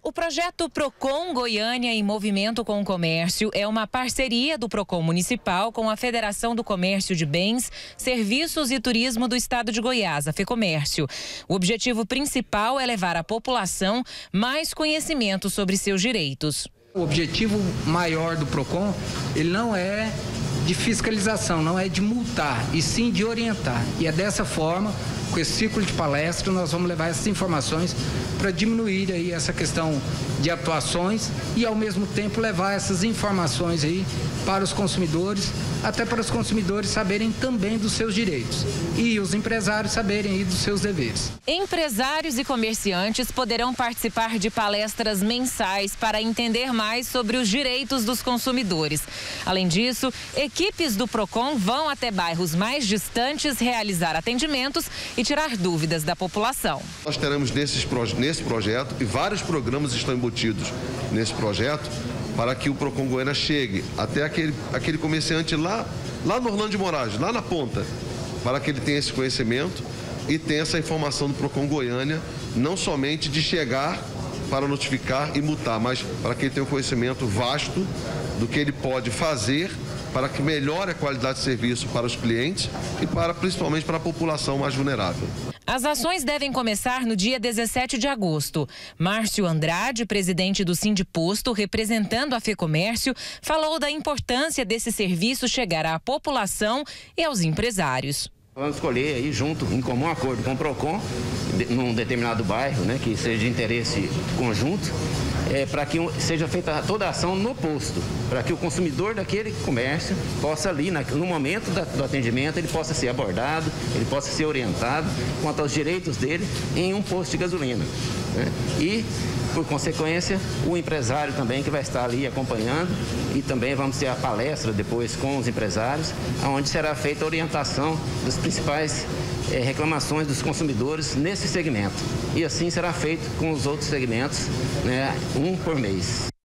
O projeto Procon Goiânia em Movimento com o Comércio é uma parceria do Procon Municipal com a Federação do Comércio de Bens, Serviços e Turismo do Estado de Goiás, a FEComércio. O objetivo principal é levar à população mais conhecimento sobre seus direitos. O objetivo maior do Procon, ele não é de fiscalização, não é de multar, e sim de orientar. E é dessa forma, com esse ciclo de palestra, nós vamos levar essas informações para diminuir aí essa questão de atuações e, ao mesmo tempo, levar essas informações aí para os consumidores, até para os consumidores saberem também dos seus direitos e os empresários saberem aí dos seus deveres. Empresários e comerciantes poderão participar de palestras mensais para entender mais sobre os direitos dos consumidores. Além disso, equipes do Procon vão até bairros mais distantes realizar atendimentos e tirar dúvidas da população. Nós teremos nesse projeto, e vários programas estão embutidos nesse projeto, para que o Procon Goiânia chegue até aquele comerciante lá no Orlando de Moraes, lá na ponta, para que ele tenha esse conhecimento e tenha essa informação do Procon Goiânia, não somente de chegar para notificar e multar, mas para que ele tenha um conhecimento vasto do que ele pode fazer para que melhore a qualidade de serviço para os clientes e principalmente para a população mais vulnerável. As ações devem começar no dia 17 de agosto. Márcio Andrade, presidente do Sindiposto, representando a FEComércio, falou da importância desse serviço chegar à população e aos empresários. Vamos escolher aí junto, em comum acordo com o Procon, num determinado bairro, né, que seja de interesse conjunto, para que seja feita toda a ação no posto, para que o consumidor daquele comércio possa ali, no momento do atendimento, ele possa ser abordado, ele possa ser orientado quanto aos direitos dele em um posto de gasolina, né? E, por consequência, o empresário também que vai estar ali acompanhando, e também vamos ter a palestra depois com os empresários, onde será feita a orientação das principais reclamações dos consumidores nesse segmento. E assim será feito com os outros segmentos, né, um por mês.